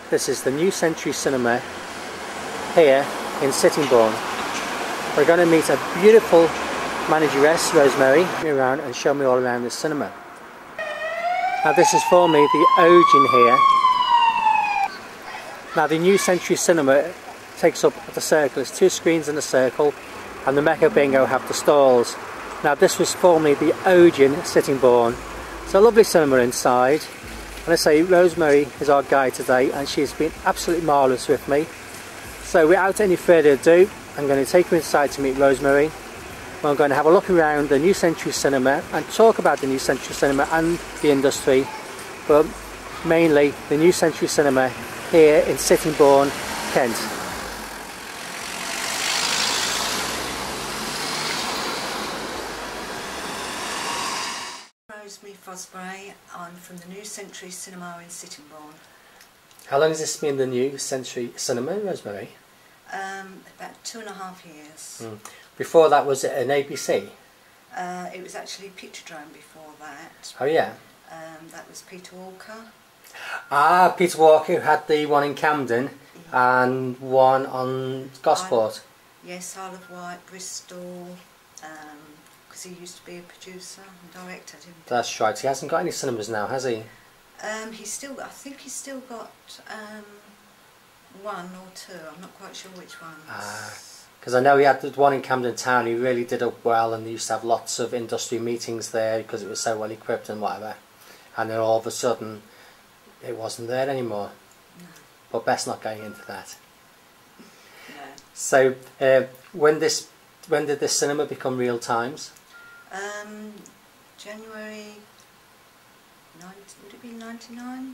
This is the new Century Cinema here in Sittingbourne. We're going to meet a beautiful manageress, Rosemary, around and show me all around the cinema. Now this is formerly the Odeon here. Now the new Century Cinema takes up the circle. It's 2 screens in a circle, and the Mecca Bingo have the stalls. Now this was formerly the Odeon Sittingbourne. It's a lovely cinema inside. And I say Rosemary is our guide today, and she's been absolutely marvellous with me. So without any further ado, I'm going to take you inside to meet Rosemary. I'm going to have a look around the new Century Cinema and talk about the new Century Cinema and the industry, but mainly the new Century Cinema here in Sittingbourne, Kent. Rosemary, I'm from the new Century Cinema in Sittingbourne. How long has this been the new Century Cinema, Rosemary? About 2.5 years. Before that, was it an ABC? It was actually Picturedrome before that. Oh yeah. That was Peter Walker. Ah, Peter Walker, who had the one in Camden and one on Gosport. Yes, Isle of Wight, Bristol, because he used to be a producer and director, didn't he? That's right. He hasn't got any cinemas now, has he? I think he's still got 1 or 2. I'm not quite sure which ones. Because I know he had the one in Camden Town. He really did up well, and they used to have lots of industry meetings there because it was so well equipped and whatever. And then all of a sudden, it wasn't there anymore. No. But best not going into that. No. So, when did this cinema become Real Times? January. Would it be 99?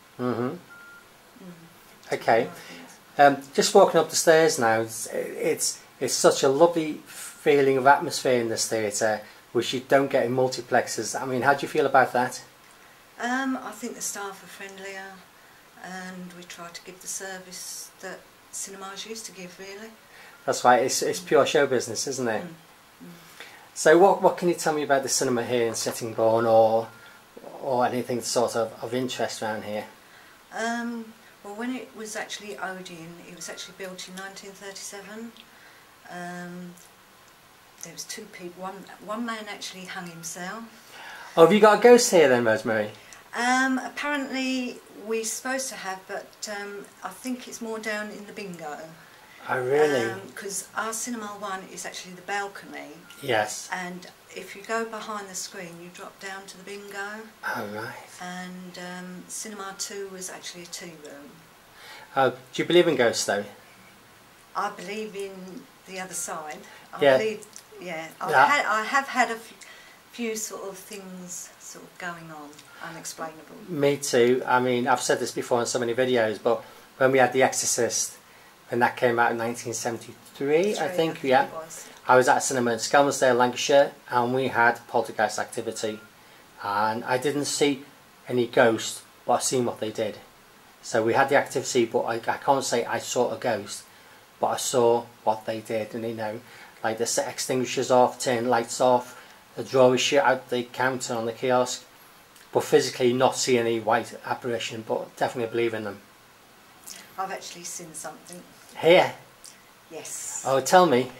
Okay. Just walking up the stairs now, it's such a lovely feeling of atmosphere in this theatre, which you don't get in multiplexes. I mean, how do you feel about that? I think the staff are friendlier, and we try to give the service that cinemas used to give, really. That's right, it's pure show business, isn't it? So what can you tell me about the cinema here in Sittingbourne, or anything sort of interest around here? Well, when it was actually Odeon, it was actually built in 1937. There was 2 people. One man actually hung himself. Oh, have you got a ghost here then, Rosemary? Apparently we're supposed to have, but I think it's more down in the bingo. Oh, really? Because our Cinema 1 is actually the balcony. Yes. And if you go behind the screen, you drop down to the bingo. Oh, right. And Cinema 2 was actually a tea room. Oh, do you believe in ghosts, though? I believe in the other side. Yeah. I have had a few sort of things sort of going on, unexplainable. Me too. I mean, I've said this before in so many videos, but when we had The Exorcist, and that came out in 1973, I think, yeah. I was at a cinema in Skelmersdale, Lancashire, and we had poltergeist activity. And I didn't see any ghosts, but I seen what they did. So we had the activity, but I can't say I saw a ghost, but I saw what they did. And you know, like the set extinguishers off, turn lights off, the drawers shut out the counter on the kiosk, but physically not see any white apparition, but definitely believe in them. I've actually seen something. Here? Yes. Oh, tell me.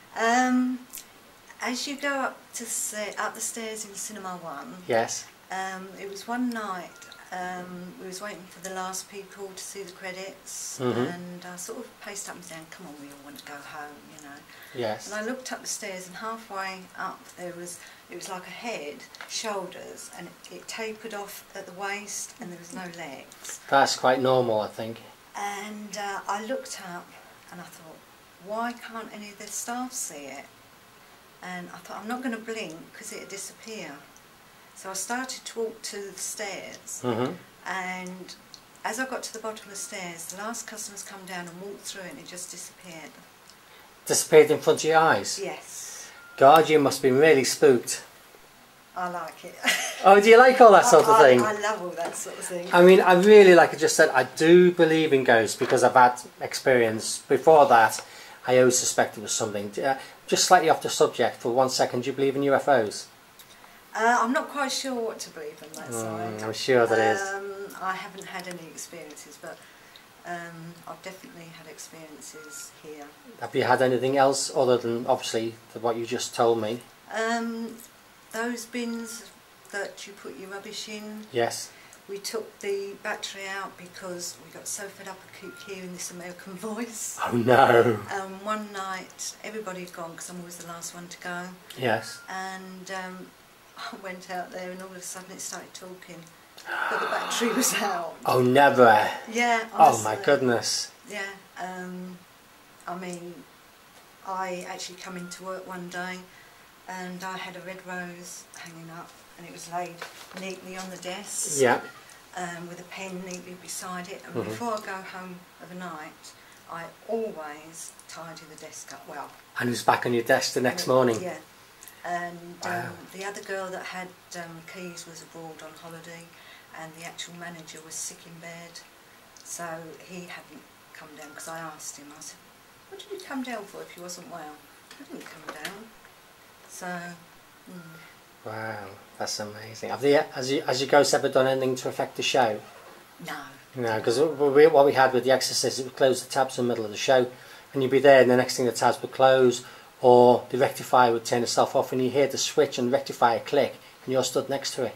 As you go up the stairs in Cinema 1, yes. It was one night, we was waiting for the last people to see the credits, and I sort of paced up and down, come on, we all want to go home, you know. Yes. And I looked up the stairs, and halfway up it was like a head, shoulders, and it tapered off at the waist, and there was no legs. That's quite normal, I think. And I looked up, and I thought, why can't any of the staff see it? And I thought, I'm not going to blink because it'll disappear. So I started to walk to the stairs, and as I got to the bottom of the stairs, the last customers come down and walked through it, and it just disappeared. Disappeared in front of your eyes? Yes. God, you must be really spooked. I like it. Oh, do you like all that sort of thing? I love all that sort of thing. I mean, I really, like I just said, I do believe in ghosts because I've had experience. Before that, I always suspected it was something. Just slightly off the subject for 1 second, do you believe in UFOs? I'm not quite sure what to believe on that side. I'm sure that is. I haven't had any experiences, but I've definitely had experiences here. Have you had anything else other than obviously what you just told me? Those bins that you put your rubbish in. Yes. We took the battery out because we got so fed up of keep hearing this American voice. Oh no. One night everybody had gone because I'm always the last one to go. Yes. And I went out there and all of a sudden it started talking. But the battery was out. Oh, never. Yeah, honestly. Oh my goodness. Yeah, I mean, I actually come into work one day and I had a red rose hanging up and it was laid neatly on the desk. Yeah. With a pen neatly beside it. And before I go home of a night, I always tidy the desk up well. And it was back on your desk the next morning? Yeah. And wow. The other girl that had keys was abroad on holiday, and the actual manager was sick in bed, so he hadn't come down because I asked him. I said, "What did you come down for if you wasn't well?" He didn't come down. So. Wow, that's amazing. Have they, has your ghost ever done anything to affect the show? No. No, because what we had with The Exorcist, it would close the tabs in the middle of the show, and you'd be there, and the next thing the tabs would close, or the rectifier would turn itself off, and you hear the switch and the rectifier click, and you're stood next to it.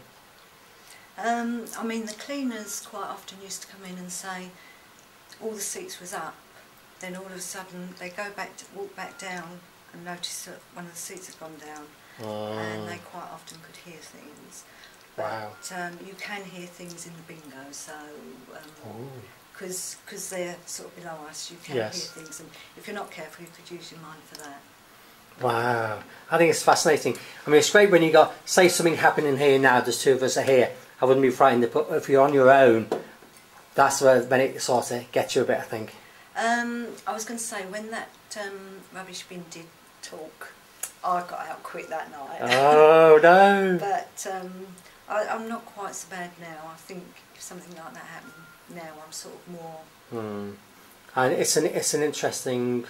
I mean, the cleaners quite often used to come in and say all the seats was up, then all of a sudden they walk back down and notice that one of the seats had gone down, and they quite often could hear things. But, wow. You can hear things in the bingo, so because they're sort of below us, you can hear things, and if you're not careful, you could use your mind for that. Wow, I think it's fascinating. I mean, it's great when you got, say something happening here now, there's two of us are here, I wouldn't be frightened, but if you're on your own, that's when it sort of gets you a bit, I think. I was going to say, when that rubbish bin did talk, I got out quick that night. Oh no! But I'm not quite so bad now. I think if something like that happened now, I'm sort of more... And it's an interesting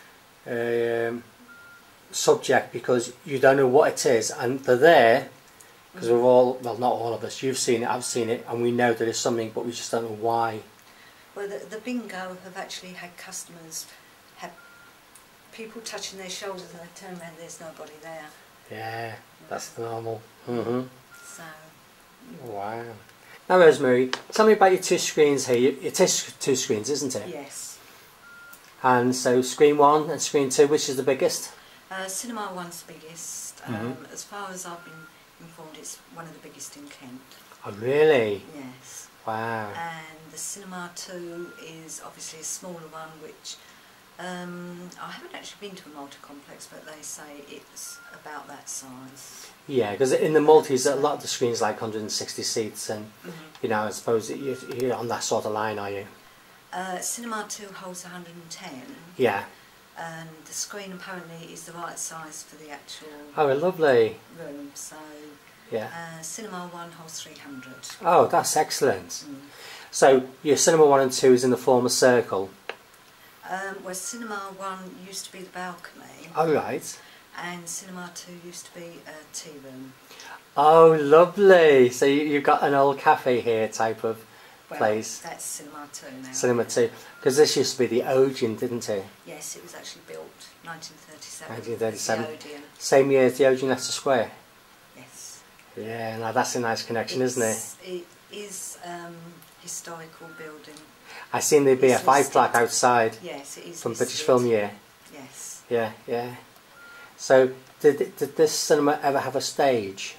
subject, because you don't know what it is, and they're there because we're all, well, not all of us, you've seen it, I've seen it, and we know there is something, but we just don't know why. Well, the bingo have actually had customers, had people touching their shoulders, and they turn around, there's nobody there. Yeah, that's normal. So. Wow. Now, Rosemary, tell me about your two screens here. It is two screens, isn't it? Yes. And so screen 1 and screen 2, which is the biggest? Cinema 1's the biggest. As far as I've been informed, it's one of the biggest in Kent. Oh, really? Yes. Wow. And the Cinema 2 is obviously a smaller one, which I haven't actually been to a multi-complex, but they say it's about that size. Yeah, because in the multis, a lot of the screens like 160 seats, and you know, I suppose you're on that sort of line, are you? Cinema 2 holds 110. Yeah. And the screen apparently is the right size for the actual lovely room. So yeah. Cinema 1 holds 300. Oh, that's excellent. So your Cinema 1 and 2 is in the former circle. Well, Cinema 1 used to be the balcony. Oh, right. And Cinema 2 used to be a tea room. Oh, lovely. So you've got an old cafe here type of place. That's Cinema 2 now. Cinema 2. Because this used to be the Odeon, didn't it? Yes, it was actually built 1937. 1937. The Odeon. Same year as the Odeon Leicester Square? Yes. Yeah, now that's a nice connection, isn't it? It is historical building. I seen the BFI plaque outside. Yes, it is. From British Film Year. Yes. Yeah, yeah. So, did this cinema ever have a stage?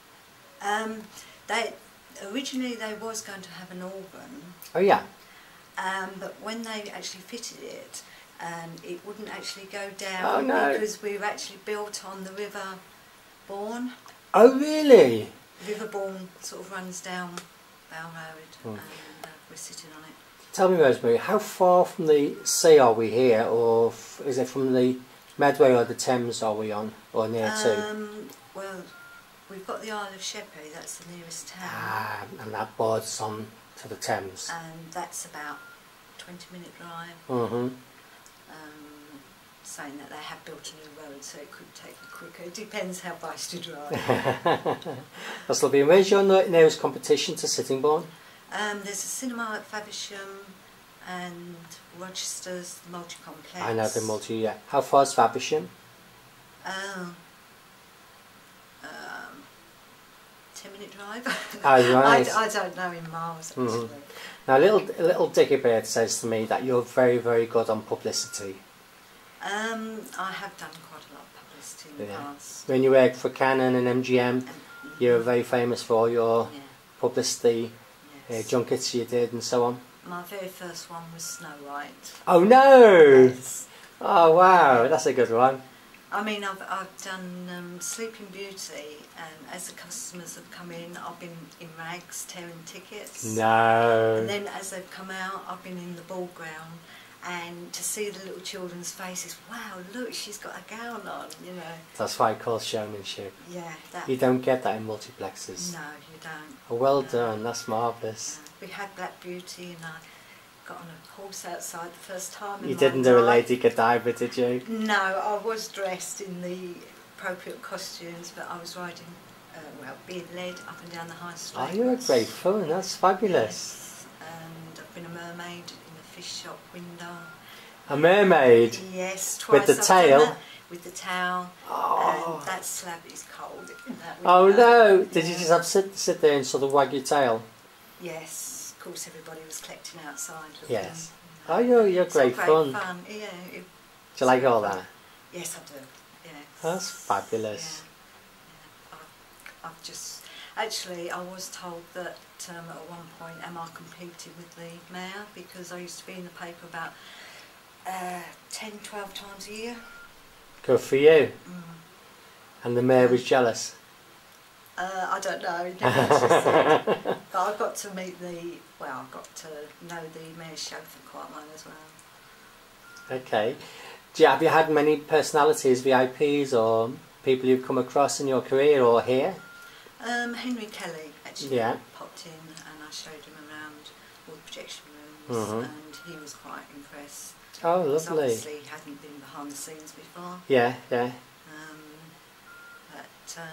Originally they was going to have an organ. Oh yeah. But when they actually fitted it, it wouldn't actually go down because we were actually built on the River Bourne. Oh really? River Bourne sort of runs down Bow Road, and we're sitting on it. Tell me, Rosemary, how far from the sea are we here, or is it from the Medway or the Thames are we on, or near to? Well, we've got the Isle of Sheppey, that's the nearest town. And that borders on to the Thames. And that's about 20-minute drive. Saying that they have built a new road, so it could take quicker. It depends how fast you drive. That's lovely. And where's your nearest competition to Sittingbourne? There's a cinema at Faversham, and Rochester's the multi-complex. I know the multi, yeah. How far is Faversham? Oh, 10-minute drive. Oh, right. I don't know in miles actually. Now, little Dickie Bird says to me that you're very, very good on publicity. I have done quite a lot of publicity in the past. When you worked for Canon and MGM, you were very famous for all your publicity, junkets you did and so on. My very first one was Snow White. Oh no! Yes. Oh wow, that's a good one. I mean, I've done Sleeping Beauty, and as the customers have come in, I've been in rags tearing tickets. No. And then as they've come out, I've been in the ball ground, and to see the little children's faces, wow, look, she's got a gown on, you know. That's why it calls showmanship. Yeah. You don't get that in multiplexes. No, you don't. Oh, well done, that's marvellous. We had Black Beauty, and I got on a horse outside the first time. You didn't do a Lady Godiva, did you? No, I was dressed in the appropriate costumes, but I was riding, well, being led up and down the high street. Oh, you were great fun, that's fabulous. Yes, and I've been a mermaid in a fish shop window. A mermaid? Yes, twice. With the tail? With the towel. Oh. And that slab is cold in that Oh window. no! Did you just have to sit there and sort of wag your tail? Yes, of course everybody was collecting outside. Yes. Oh, you're great fun. Yeah. Do you like all that? Yes, I do. Yes. That's fabulous. Yeah. I've just actually I was told that at one point am I competing with the mayor, because I used to be in the paper about 10, 12 times a year. Good for you. And the mayor was jealous. I don't know, he never actually said. But I got to meet I got to know the mayor's chauffeur quite well as well. Okay. Have you had many personalities, VIPs, or people you've come across in your career or here? Henry Kelly actually popped in, and I showed him around all the projection rooms, and he was quite impressed. Oh, lovely. Obviously he hadn't been behind the scenes before. Yeah. But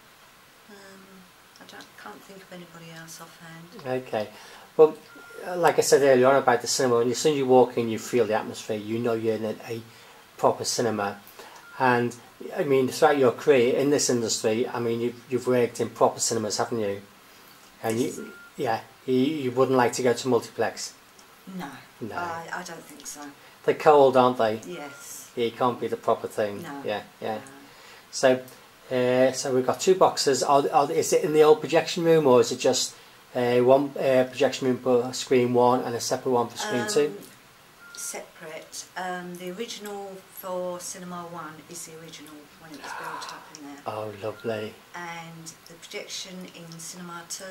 I can't think of anybody else offhand. Okay. Well, like I said earlier on about the cinema, as soon as you walk in, you feel the atmosphere. You know you're in a proper cinema. And I mean, throughout your career in this industry, I mean, you've worked in proper cinemas, haven't you? And you wouldn't like to go to multiplex. No. I don't think so. They're cold, aren't they? Yes. Yeah, it can't be the proper thing. No. Yeah. No. So we've got two boxes. Is it in the old projection room, or is it just one projection room for screen one and a separate one for screen two? Separate. The original for Cinema 1 is the original when it was built up in there. Oh, lovely. And the projection in Cinema 2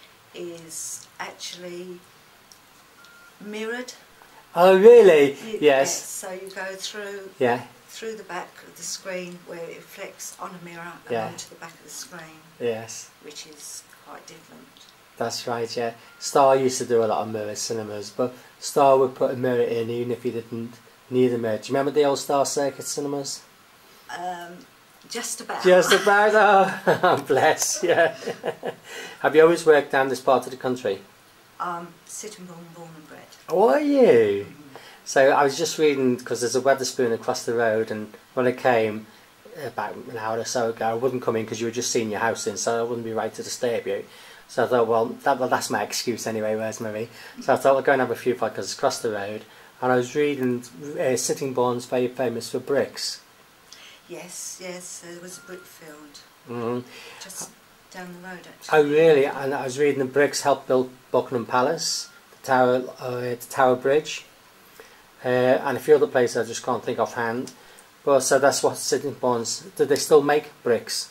is actually mirrored. Oh, really? Yes. So you go through through the back of the screen, where it reflects on a mirror and onto the back of the screen. Yes. Which is quite different. That's right, yeah. Star used to do a lot of mirror cinemas, but Star would put a mirror in even if you didn't need a mirror. Do you remember the old Star Circuit cinemas? Just about. Just about, oh, bless, yeah. Have you always worked down this part of the country? Sittingbourne, born and bred. Oh, are you? So I was just reading, because there's a Wetherspoon across the road, and when I came about an hour or so ago, I wouldn't come in because you were just seeing your house in, so I wouldn't be right to disturb you. So I thought, well, that's my excuse anyway, Rosemary. So I thought I'll go and have a few podcasts across the road, and I was reading Sittingbourne's very famous for bricks. Yes, there was a brick field. Just down the road, actually. Oh, really? And I was reading the bricks helped build Buckingham Palace, the Tower Bridge, and a few other places I just can't think offhand. But so that's what Sittingbourne's. Do they still make bricks?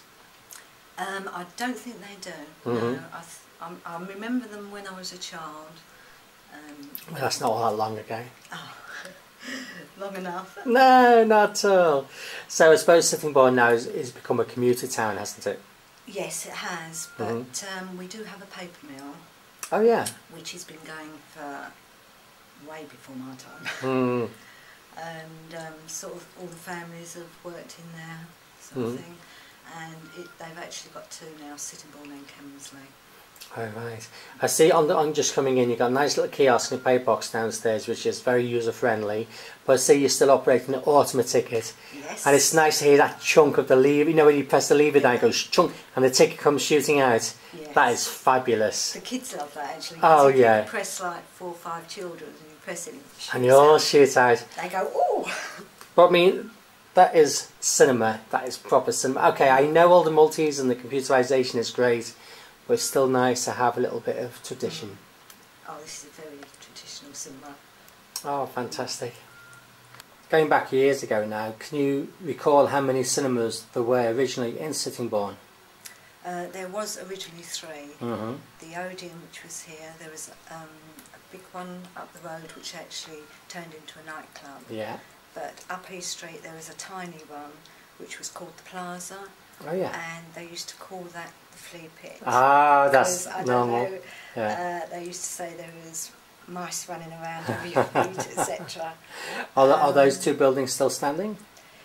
I don't think they do. No, I remember them when I was a child. Well, that's not all that long ago. Oh, long enough. No, not at all. So I suppose Sittingbourne now is become a commuter town, hasn't it? Yes, it has. But we do have a paper mill. Oh yeah. Which has been going for way before my time. And sort of all the families have worked in there, sort of thing. And they've actually got two now, Sittingbourne and Kemsley. Oh, right. I see on just coming in, you've got a nice little kiosk and a pay box downstairs, which is very user friendly. But I see you're still operating an automatic ticket. Yes. And it's nice to hear that chunk of the lever. You know, when you press the lever down, it goes chunk, and the ticket comes shooting out. Yes. That is fabulous. The kids love that actually. Oh, if yeah. You press like 4 or 5 children and you press it and you all shoot out. They go, oh! But I mean, that is cinema. That is proper cinema. Okay, I know all the multis and the computerisation is great. But it's still nice to have a little bit of tradition. Oh, this is a very traditional cinema. Oh, fantastic. Going back years ago now, can you recall how many cinemas there were originally in Sittingbourne? There was originally 3. Mm-hmm. The Odeon, which was here, there was a big one up the road which actually turned into a nightclub. Yeah. But up East Street there was a tiny one which was called the Plaza. Oh yeah. And they used to call that the flea pit. Ah, that's normal. Know, yeah. They used to say there was mice running around over your feet, etc. Are those 2 buildings still standing?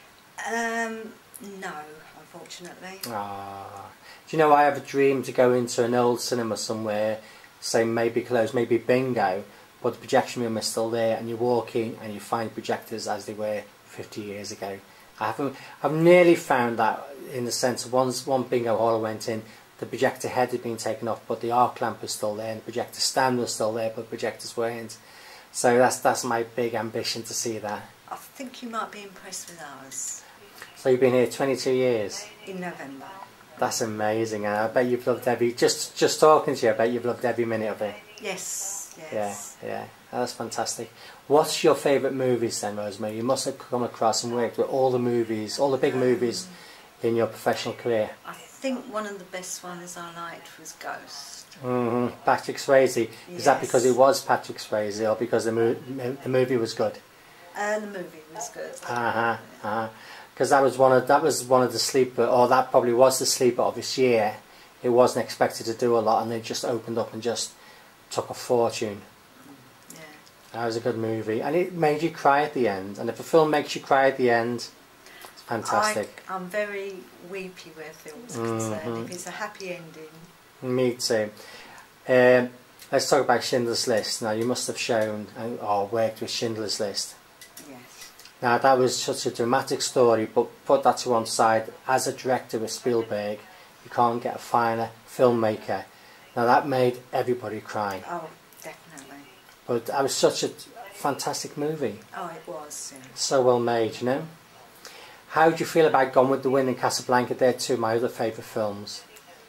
No, unfortunately. Ah. Do you know, I have a dream to go into an old cinema somewhere, say maybe closed, maybe Bingo, but the projection room is still there, and you walk in and you find projectors as they were 50 years ago. I've nearly found that, in the sense of one Bingo hall I went in, the projector head had been taken off, but the arc lamp was still there, and the projector stand was still there, but projectors weren't. So that's my big ambition, to see that. I think you might be impressed with ours. So you've been here 22 years? In November. That's amazing, and I bet you've loved every, just talking to you, I bet you've loved every minute of it. Yes, yes. Yeah. That's fantastic. What's your favourite movies then, Rosemary? You must have come across and worked with all the movies, all the big movies in your professional career. I think one of the best ones I liked was Ghost. Mm-hmm. Patrick Swayze. Is that because it was Patrick Swayze, or because the movie was good? The movie was good. Because that was one of the sleeper, or that probably was the sleeper of this year. It wasn't expected to do a lot, and they just opened up and just took a fortune. That was a good movie, and it made you cry at the end. And if a film makes you cry at the end, it's fantastic. I'm very weepy where films are concerned. If it's a happy ending. Me too. Let's talk about Schindler's List. Now, you must have shown or worked with Schindler's List. Yes. Now, that was such a dramatic story, but put that to one side. As a director with Spielberg, you can't get a finer filmmaker. Now, that made everybody cry. Oh, definitely. But that was such a fantastic movie. Oh, it was, yeah. So well made, you know. How do you feel about Gone with the Wind and Casablanca? They're 2 of my other favourite films.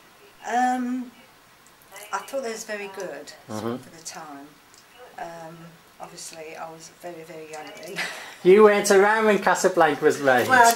I thought they was very good for the time. Obviously, I was very, very young then. You weren't around when Casablanca was made. Well,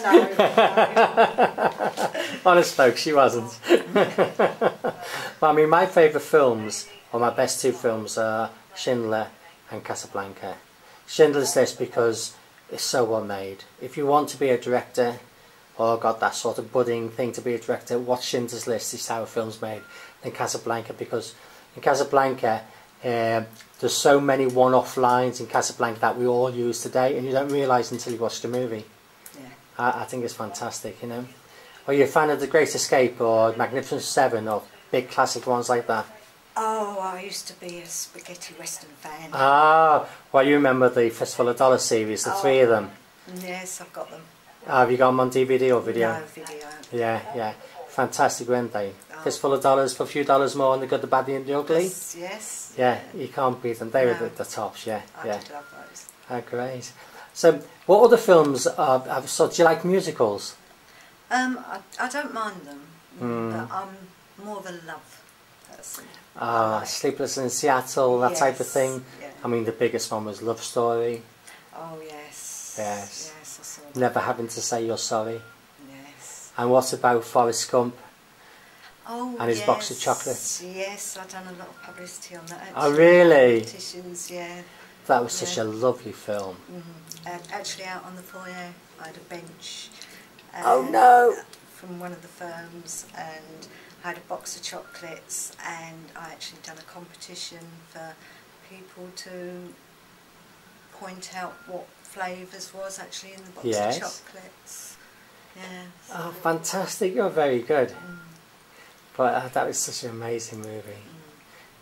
no. Honest folks, she wasn't. Well, I mean, my favourite films, or my best 2 films, are Schindler and Casablanca. Schindler's List because it's so well made. If you want to be a director, or got that sort of budding thing to be a director, watch Schindler's List. It's how a film's made. Then Casablanca, because in Casablanca there's so many one-off lines in Casablanca that we all use today, and you don't realise until you watch the movie. Yeah. I think it's fantastic, you know. Are you a fan of The Great Escape or Magnificent Seven, or big classic ones like that? Oh, I used to be a spaghetti western fan. Ah, well, you remember the Fistful of Dollars series, the 3 of them. Yes, I've got them. Have you got them on DVD or video? No, video. Yeah. Fantastic, weren't they? Fistful of Dollars for a few dollars more, and The Good, the Bad, and the Ugly. Yes. Yeah, you can't beat them. They were the tops, yeah. I did love those. Oh, great. So, what other films so do you like musicals? I don't mind them, but I'm more of a love person. Sleepless in Seattle, that type of thing. Yeah. I mean, the biggest one was Love Story. Oh, yes. Yes. Yes, I saw that. Never having to say you're sorry. Yes. And what about Forrest Gump? Oh, and his box of chocolates? Yes, I've done a lot of publicity on that. Actually. Oh, really? Competitions, yeah. That was such a lovely film. And actually, out on the foyer, I had a bench. Oh no! From one of the firms, and I had a box of chocolates, and I actually done a competition for people to point out what flavours was actually in the box of chocolates. Yeah. So. Oh, fantastic! You're very good. But that was such an amazing movie.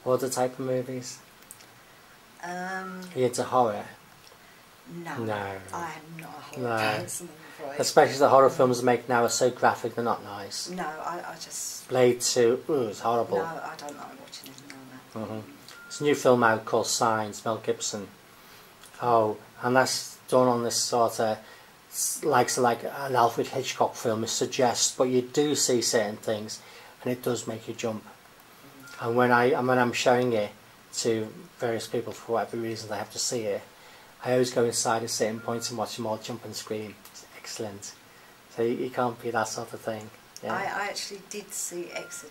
What other type of movies? Are you into horror? No. No. I am not a horror person, I'm afraid. Especially the horror films they make now are so graphic, they're not nice. No, I just... Blade 2, ooh, it's horrible. No, I don't like watching anything like that. There's a new film out called Signs, Mel Gibson. Oh, and that's done on this sort of, like an Alfred Hitchcock film, it suggests, but you do see certain things, and it does make you jump. And when I'm showing it to various people for whatever reason they have to see it, I always go inside at certain points and watch them all jump and scream. It's excellent. So you can't be that sort of thing. Yeah. I actually did see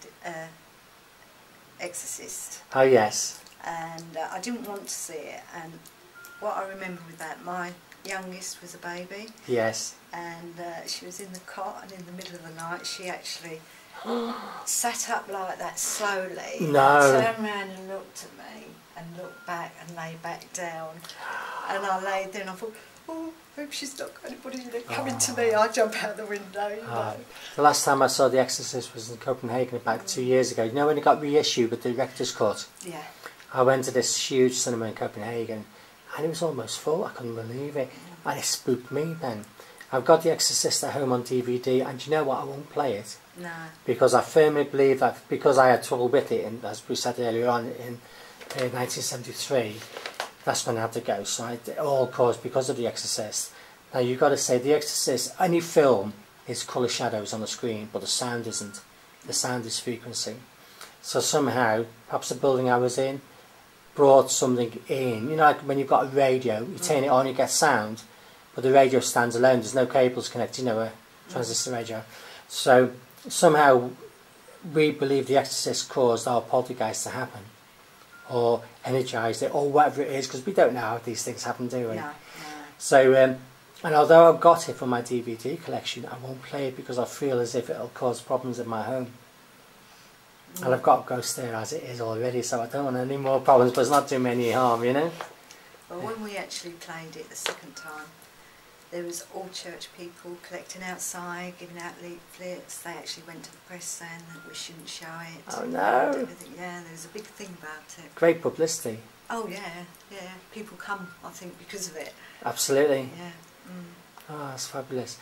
Exorcist. Oh yes. And I didn't want to see it, and what I remember with that, my youngest was a baby. Yes. And she was in the cot, and in the middle of the night she actually sat up like that slowly, no. turned around and looked at me, and looked back and lay back down. And I laid there and I thought, oh, I hope she's not got anybody coming to me. I'll jump out the window. You know. The last time I saw The Exorcist was in Copenhagen about 2 years ago. You know when it got reissued with the director's cut? Yeah. I went to this huge cinema in Copenhagen and it was almost full. I couldn't believe it. And it spooked me then. I've got The Exorcist at home on DVD, and you know what? I won't play it. No. Because I firmly believe that because I had trouble with it, and as we said earlier on, in 1973, that's when I had to go. So it all caused because of The Exorcist. Now you've got to say, The Exorcist, any film is colour shadows on the screen, but the sound isn't. The sound is frequency. So somehow, perhaps the building I was in brought something in. You know, like when you've got a radio, you turn it on, you get sound, but the radio stands alone. There's no cables connected, you know, a transistor radio. So somehow we believe The Exorcist caused our poltergeist to happen, or energised it, or whatever it is, because we don't know how these things happen, do we? No, no. So, and although I've got it from my DVD collection, I won't play it because I feel as if it'll cause problems in my home. And I've got a ghost there as it is already, so I don't want any more problems, but it's not doing me any harm, you know? Well, when we actually played it the second time, there was all church people collecting outside, giving out leaflets. They actually went to the press saying that we shouldn't show it. Oh no! Yeah, there was a big thing about it. Great publicity. Oh yeah, yeah. People come, I think, because of it. Absolutely. Yeah. Oh, that's fabulous.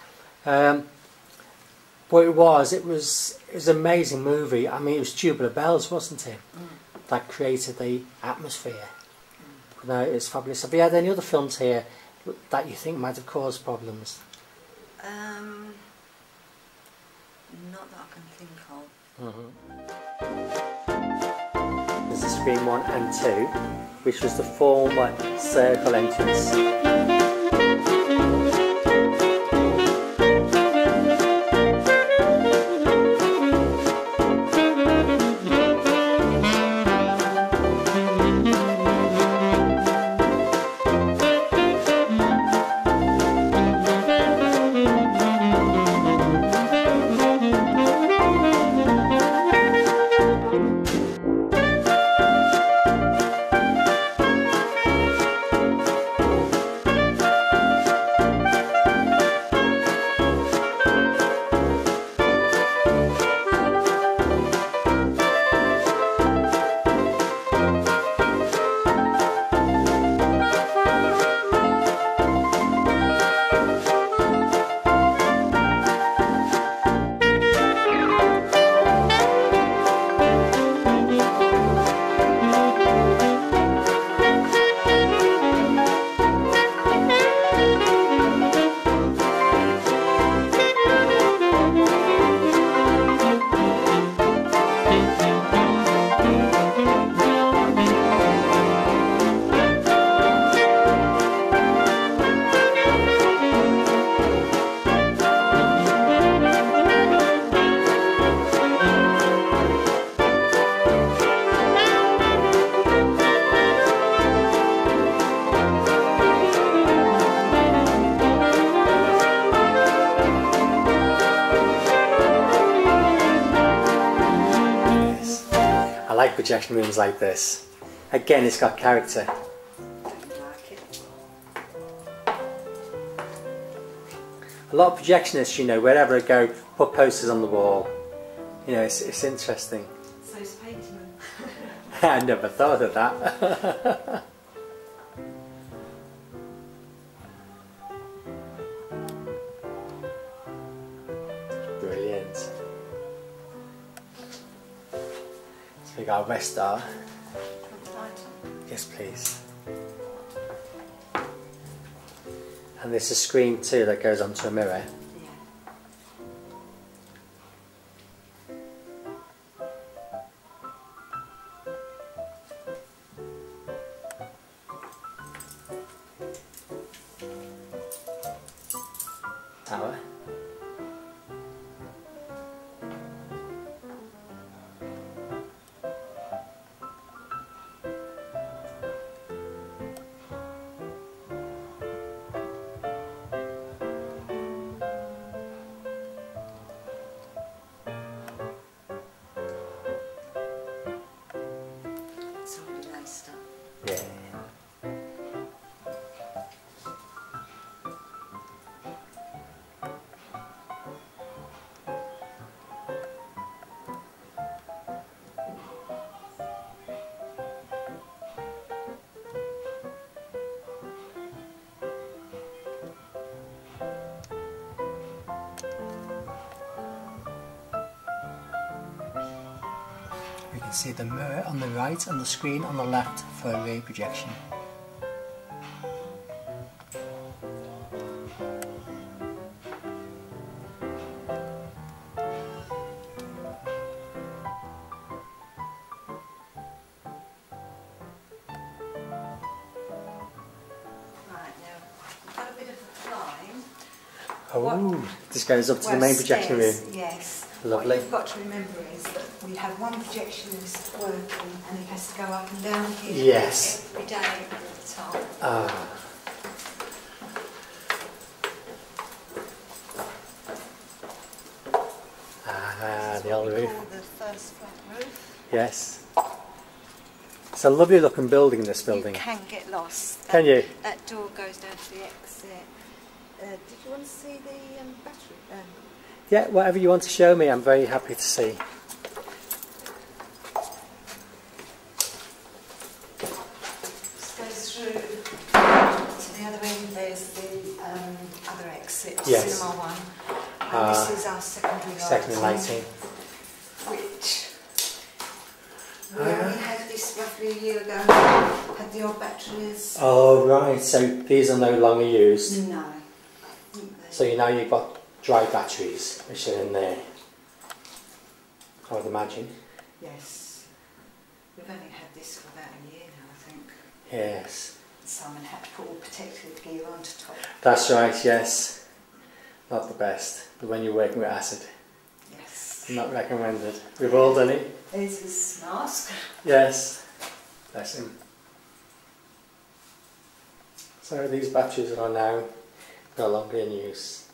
But it was an amazing movie. I mean, it was Tubular Bells, wasn't it? That created the atmosphere. But no, it's fabulous. Have you had any other films here that you think might have caused problems? Not that I can think of. There's the Screen 1 and 2, which was the former circle entrance. I like projection rooms like this. Again, it's got character. A lot of projectionists, you know, wherever I go, put posters on the wall. You know, it's interesting. So it's painting them. I never thought of that. Brilliant. So we got a rest star. Yes, please. And there's a screen too that goes onto a mirror. Tower. It's all really nice stuff. Yeah. We can see the mirror on the right and the screen on the left for a rear projection. Right, now we've got a bit of a climb. Oh, this goes up to the main projection room. Yes. Lovely. What you've got to remember is that we have one projectionist working and he has to go up and down here Yes. every day all the time. Ah. Ah, the old roof. The first flat roof. Yes. It's a lovely looking building, this building. You can get lost. Can you? That door goes down to the exit. Did you want to see the battery? Yeah, whatever you want to show me, I'm very happy to see. This goes through to the other end. There's the other exit, Yes. cinema one. And this is our secondary lighting. Which we only had this roughly a year ago. Had the old batteries. Oh right, so these are no longer used. No. So now you've got dry batteries which are in there, I would imagine. Yes. We've only had this for about a year now, I think. Yes. Simon had to put all protective gear on to top. That's right, yes. Not the best, but when you're working with acid, Yes. not recommended. We've all done it. There's his mask. Yes. Bless him. So these batteries are now no longer in use.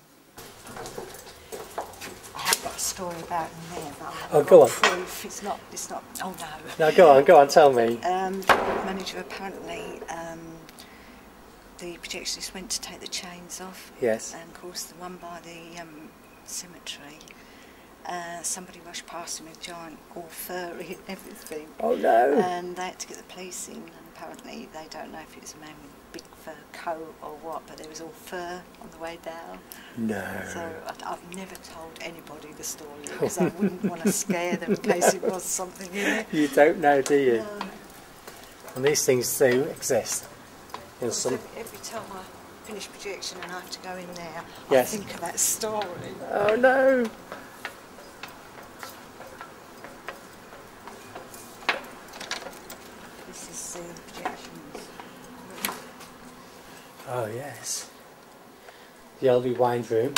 I have got a story about him there, but Oh, go on. proof. It's not, oh no. Now go on, tell me. The manager apparently, the projectionist went to take the chains off. Yes. And of course the one by the cemetery, somebody rushed past him with giant, all furry and everything. Oh no. And they had to get the police in, and apparently they don't know if it was a man with a big fur coat or what, but there was all fur on the way down. No. So I've never told anybody the story because I wouldn't want to scare them in case it was something in it. You don't know, do you? No. And these things do exist. In some... Every time I finish projection and I have to go in there, Yes. I think of that story. Oh no. This is the projections. Oh yes. The old rewind room.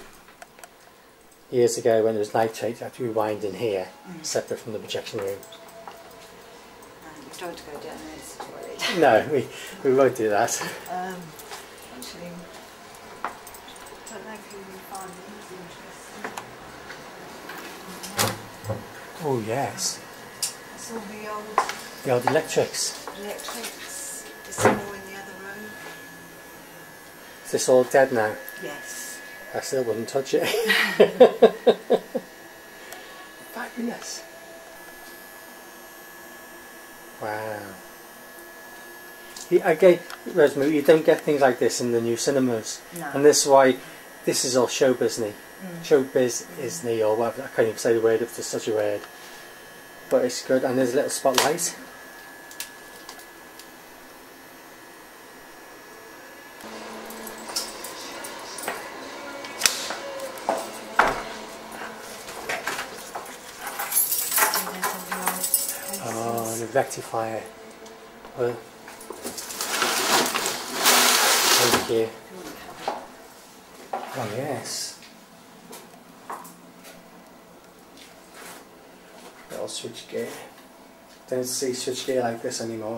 Years ago when there was nitrate, you had to rewind in here, separate from the projection room. You don't want to go down there to the toilet. No, we won't do that. Actually, I don't know if you will find these interesting. Oh yes. It's all The old electrics. electrics. There's some more in the other room. Is this all dead now? Yes. I still wouldn't touch it. Fabulous. Again, Rosemary, you don't get things like this in the new cinemas. No. And this is why this is all showbiz-ny. Showbiz-isn't, or whatever. I can't even say the word if there's such a word. But it's good, and there's a little spotlight. Oh, and a rectifier. Well, thank you. Oh yes. Little switch gear. Don't see switch gear like this anymore.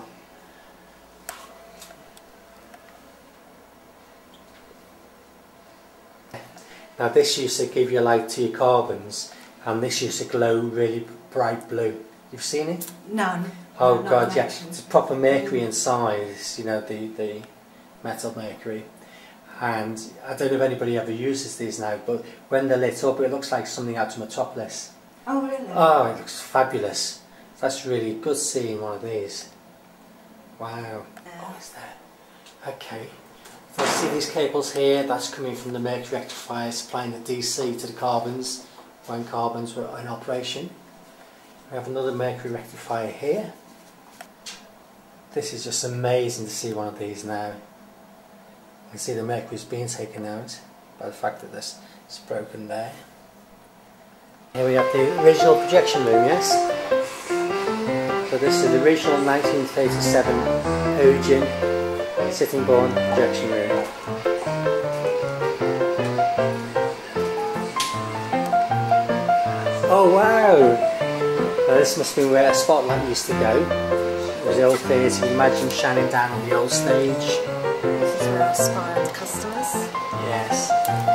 Now this used to give you light to your carbons, and this used to glow really bright blue. You've seen it? No. Oh no, God, yeah. It's proper mercury inside, you know, the metal mercury. And I don't know if anybody ever uses these now, but when they're lit up, it looks like something out of Metropolis. Oh, really? Oh, it looks fabulous. That's really good seeing one of these. Wow. Oh, is there? Okay. So I see these cables here, that's coming from the mercury rectifier supplying the DC to the carbons when carbons were in operation. We have another mercury rectifier here. This is just amazing to see one of these now. You can see the mercury's being taken out by the fact that this is broken there. Here we have the original projection room, yes? So this is the original 1937 Odeon Sittingbourne projection room. Oh wow! Now this must be where a spotlight used to go. It was the old theatre, imagine shining down on the old stage. This is where I spy on the customers. Yes.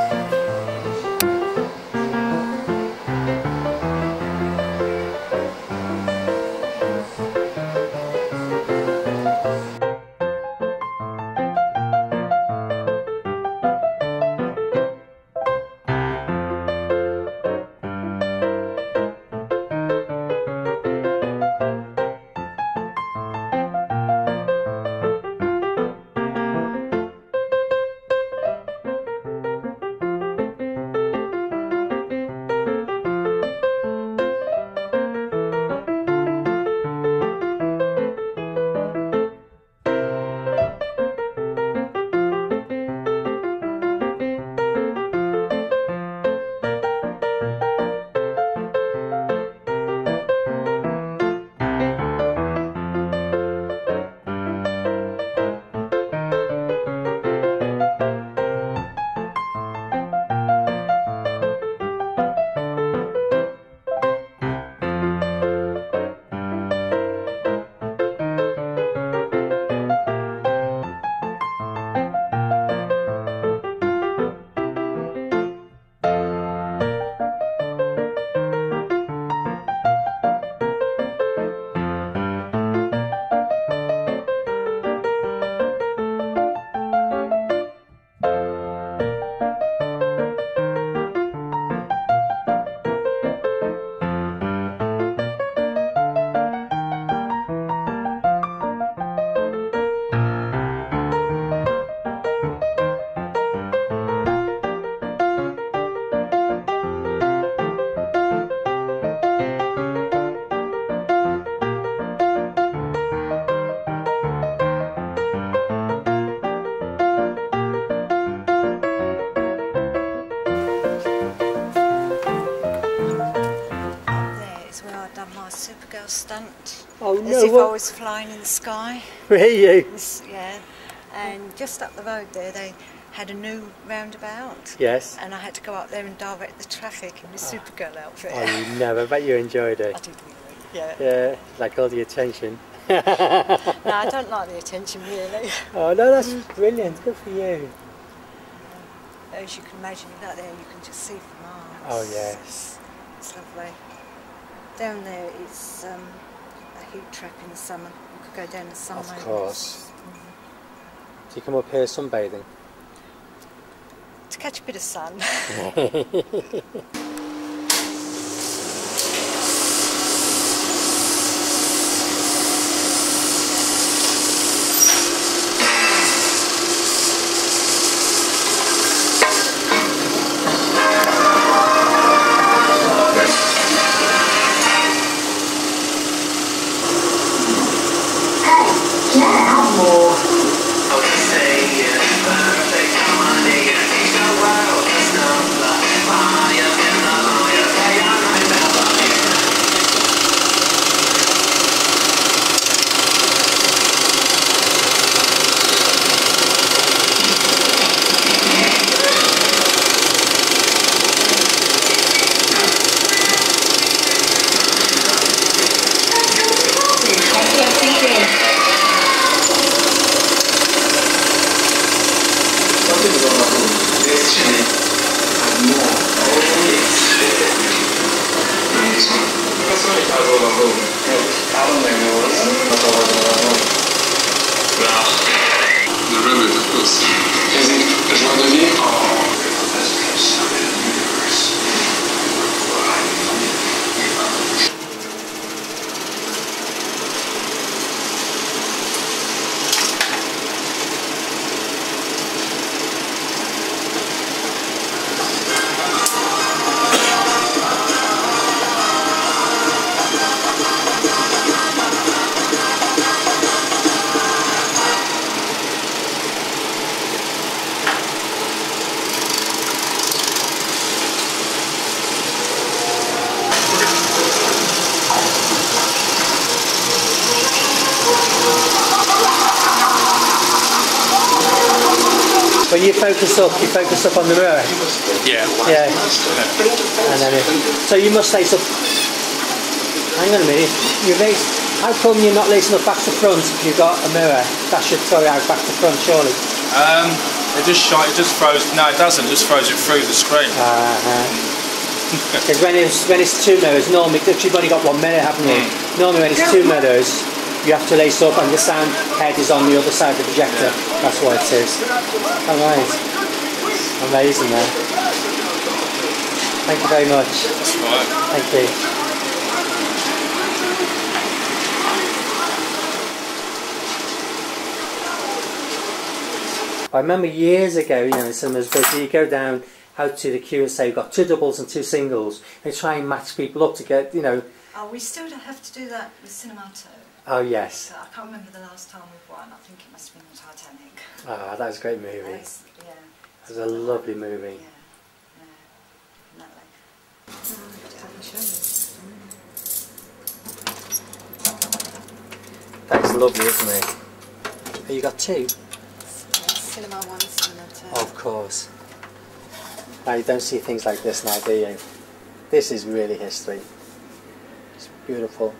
Supergirl stunt. Oh no! As if I was flying in the sky. Really? Yeah. And just up the road there, they had a new roundabout. Yes. And I had to go up there and direct the traffic in the Supergirl outfit. Oh, you never. I bet you enjoyed it. I did. Yeah. Yeah, like all the attention. No, I don't like the attention really. Oh no, that's brilliant. Good for you. As you can imagine, out there you can just see for miles. Oh yes. It's lovely. Down there it's a heat trap in the summer. You could go down the summer. Of course. Do you come up here sunbathing? To catch a bit of sun. When you focus up on the mirror. Yeah. Yeah. And then so you must lace up. Hang on a minute. How come you're not lacing up back to front if you've got a mirror? That should throw it out back to front, surely. It just throws. No, it doesn't. It just throws it through the screen. Because when it's two mirrors, normally you've only got one mirror, haven't you? Normally when it's two mirrors, you have to lace up and the sound head is on the other side of the projector. That's why it is. Alright. Amazing there. Thank you very much. That's right. Thank you. I remember years ago, you know, in cinemas, you go down out to the queue and say we've got 2 doubles and 2 singles and try and match people up to get, you know. Oh, we still don't have to do that with Cinema 2. Oh yes. So I can't remember the last time we've won. I think it must have been the Titanic. Ah, that was a great movie. Yeah. It was a lovely movie. Yeah. That's lovely, isn't it? Oh, you got 2? Cinema 1, Cinema 2. Of course. Now you don't see things like this now, do you? This is really history. It's beautiful.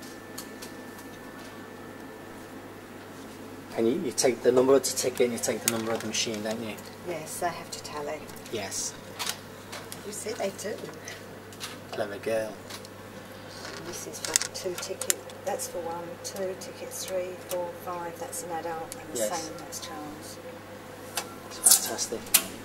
And you take the number of the ticket and you take the number of the machine, don't you? Yes, they have to tally. Yes. You see, they do. Clever girl. This is for 2 tickets. That's for 1, 2 tickets, 3, 4, 5. That's an adult, and the same as Charles. It's fantastic.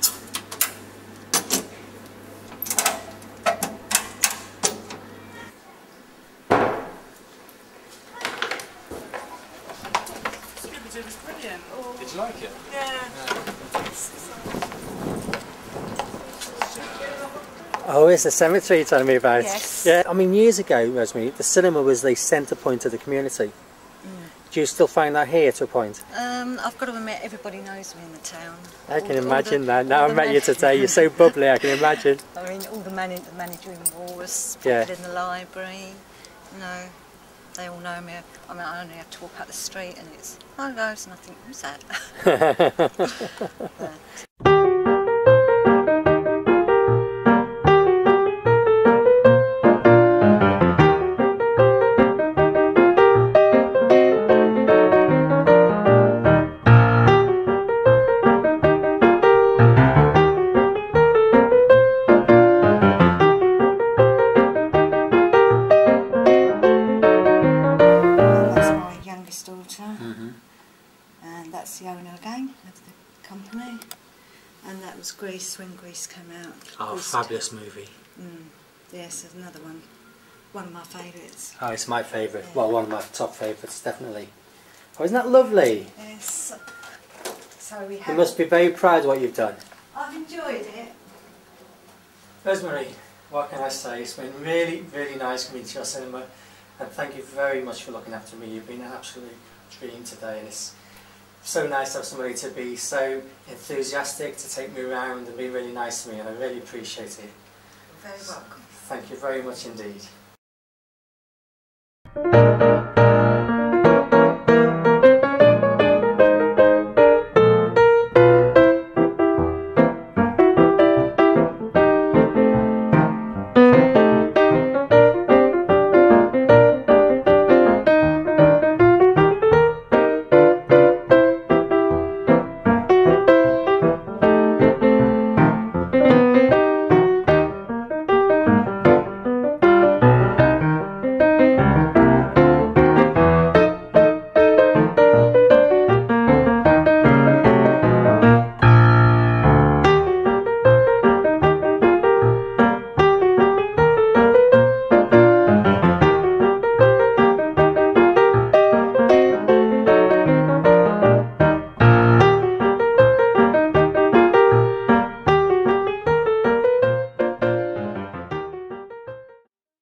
It was brilliant. Oh. Did you like it? Yeah. Oh, it's the cemetery you're telling me about. Yes. Yeah, I mean years ago, Rosemary, the cinema was the centre point of the community. Do you still find that here to a point? I've got to admit, everybody knows me in the town. I can imagine that. Now I met you today, you're so bubbly, I can imagine. I mean, all the manager in the walls, people in the library, you know, they all know me. I mean, I only have to walk out the street and it's, oh, goes, and I think, who's that? And that's the owner again of the company, and that was Grease when Grease came out. Oh, Grease fabulous movie. Yes, there's another one of my favourites. Oh, it's my favourite. Well, one of my top favourites, definitely. Oh, isn't that lovely? Yes. So we have. You must be very proud of what you've done. I've enjoyed it. Rosemary, what can I say? It's been really, really nice coming to your cinema, and thank you very much for looking after me. You've been an absolute dream today, and it's so nice to have somebody to be so enthusiastic to take me around and be really nice to me, and I really appreciate it. You're very welcome. Thank you very much indeed.